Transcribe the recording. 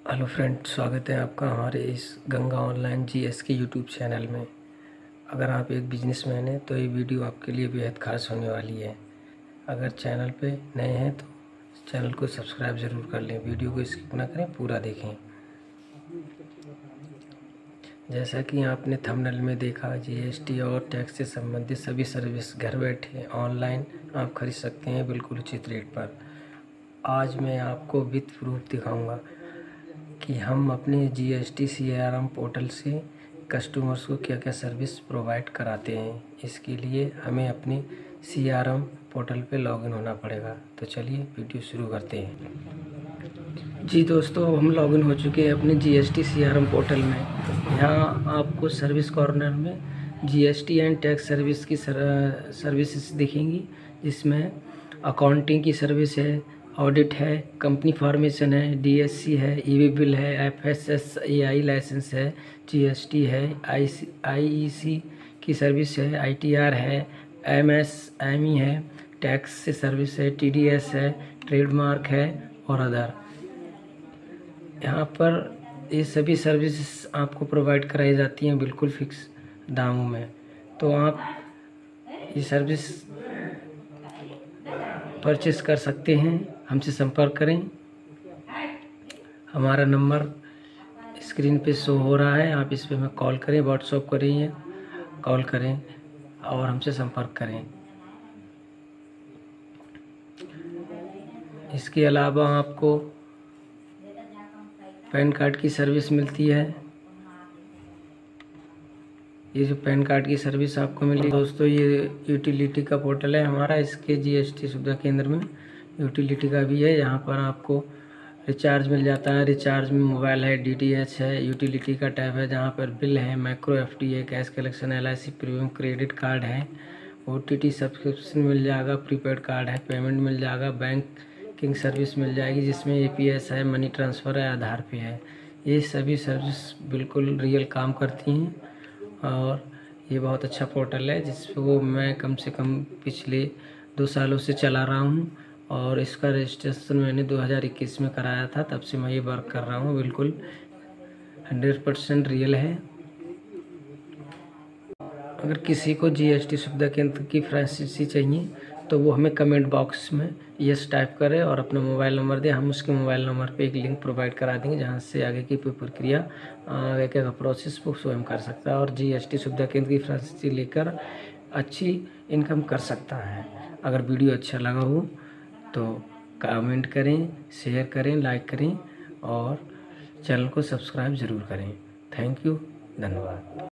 Hello friend, स्वागत है आपका हमारे इस गंगा ऑनलाइन जीएस के यूट्यूब चैनल में। अगर आप एक बिजनेसमैन हैं तो ये वीडियो आपके लिए बेहद खास होने वाली है। अगर चैनल पे नए हैं तो चैनल को सब्सक्राइब ज़रूर कर लें, वीडियो को स्किप ना करें, पूरा देखें। जैसा कि आपने थंबनेल में देखा, जीएसटी और टैक्स से संबंधित सभी सर्विस घर बैठे ऑनलाइन आप खरीद सकते हैं बिल्कुल उचित रेट पर। आज मैं आपको विथ प्रूफ दिखाऊंगा कि हम अपने जीएसटी सीआरएम पोर्टल से कस्टमर्स को क्या क्या सर्विस प्रोवाइड कराते हैं। इसके लिए हमें अपने सीआरएम पोर्टल पे लॉगिन होना पड़ेगा। तो चलिए वीडियो शुरू करते हैं। जी दोस्तों, हम लॉगिन हो चुके हैं अपने जीएसटी सीआरएम पोर्टल में। यहाँ आपको सर्विस कॉर्नर में जीएसटी एंड टैक्स सर्विस की सर्विसेज दिखेंगी, जिसमें अकाउंटिंग की सर्विस है, ऑडिट है, कंपनी फॉर्मेशन है, डीएससी है, ईवी बिल है, एफएसएसएआई लाइसेंस है, जीएसटी है, आईईसी की सर्विस है, आईटीआर है, एमएसएमई है, टैक्स से सर्विस है, टीडीएस है, ट्रेडमार्क है और अदर। यहाँ पर ये सभी सर्विसेज आपको प्रोवाइड कराई जाती हैं बिल्कुल फिक्स दामों में। तो आप ये सर्विस परचेस कर सकते हैं, हमसे संपर्क करें। हमारा नंबर स्क्रीन पे शो हो रहा है, आप इस पे हमें कॉल करें, व्हाट्सएप करें या कॉल करें और हमसे संपर्क करें। इसके अलावा आपको पैन कार्ड की सर्विस मिलती है। ये जो पैन कार्ड की सर्विस आपको मिली दोस्तों, ये यूटिलिटी का पोर्टल है हमारा। इसके जीएसटी सुविधा केंद्र में यूटिलिटी का भी है। यहाँ पर आपको रिचार्ज मिल जाता है। रिचार्ज में मोबाइल है, डीटीएच है, यूटिलिटी का टैब है जहाँ पर बिल है, मैक्रो एफडी है, cash collection, LIC premium, credit card है, ओटीटी सब्सक्रिप्शन मिल जाएगा, प्रीपेड कार्ड है, पेमेंट मिल जाएगा, बैंकिंग सर्विस मिल जाएगी जिसमें एपीएस है, मनी ट्रांसफ़र है, आधार पे है। ये सभी सर्विस बिल्कुल रियल काम करती हैं और ये बहुत अच्छा पोर्टल है जिसको मैं कम से कम पिछले 2 सालों से चला रहा हूँ और इसका रजिस्ट्रेशन मैंने 2021 में कराया था। तब से मैं ये वर्क कर रहा हूँ, बिल्कुल 100% रियल है। अगर किसी को जीएसटी सुविधा केंद्र की फ्रेंचाइजी चाहिए तो वो हमें कमेंट बॉक्स में यस टाइप करें और अपना मोबाइल नंबर दें। हम उसके मोबाइल नंबर पे एक लिंक प्रोवाइड करा देंगे जहाँ से आगे की प्रक्रिया, आगे का प्रोसेस वो स्वयं कर सकता है और जीएसटी सुविधा केंद्र की फ्रेंचाइजी लेकर अच्छी इनकम कर सकता है। अगर वीडियो अच्छा लगा हो तो कमेंट करें, शेयर करें, लाइक करें और चैनल को सब्सक्राइब ज़रूर करें। थैंक यू, धन्यवाद।